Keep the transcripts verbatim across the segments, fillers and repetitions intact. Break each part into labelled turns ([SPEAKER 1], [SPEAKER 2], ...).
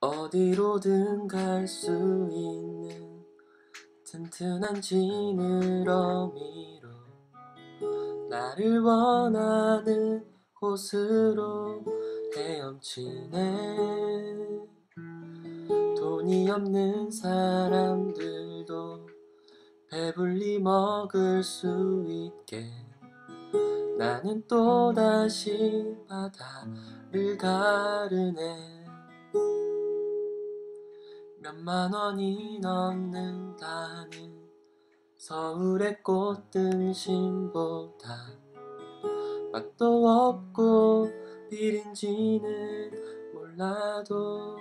[SPEAKER 1] 어디로든 갈 수 있는 튼튼한 지느러미로 나를 원하는 곳으로 헤엄치네. 돈이 없는 사람들도 배불리 먹을 수 있게 나는 또다시 바다를 가르네. 몇만 원이 넘는다는 서울의 꽃등심보다 맛도 없고 비린지는 몰라도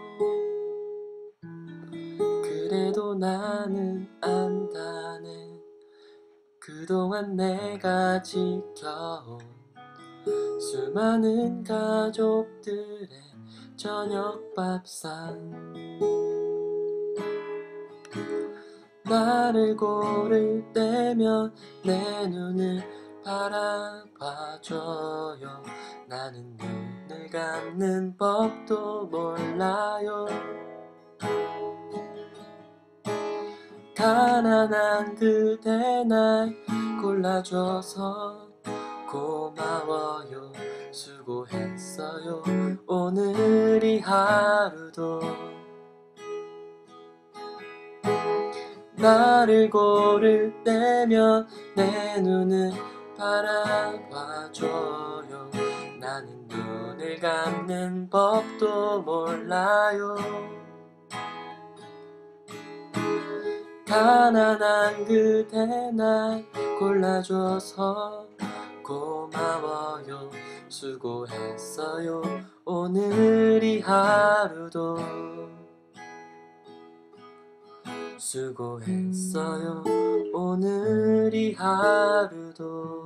[SPEAKER 1] 그래도 나는 안다네. 그동안 내가 지켜온 수많은 가족들의 저녁 밥상. 나를 고를 때면 내 눈을 바라봐줘요. 나는 눈을 감는 법도 몰라요. 가난한 그대 날 골라줘서 고마워요. 수고했어요. 오늘 이 하루도 나를 고를 때면 내 눈을 바라봐줘요. 나는 눈을 감는 법도 몰라요. 가난한 그대 날 골라줘서 고마워요. 수고했어요. 오늘 이 하루도 수고했어요. 오늘 이 하루도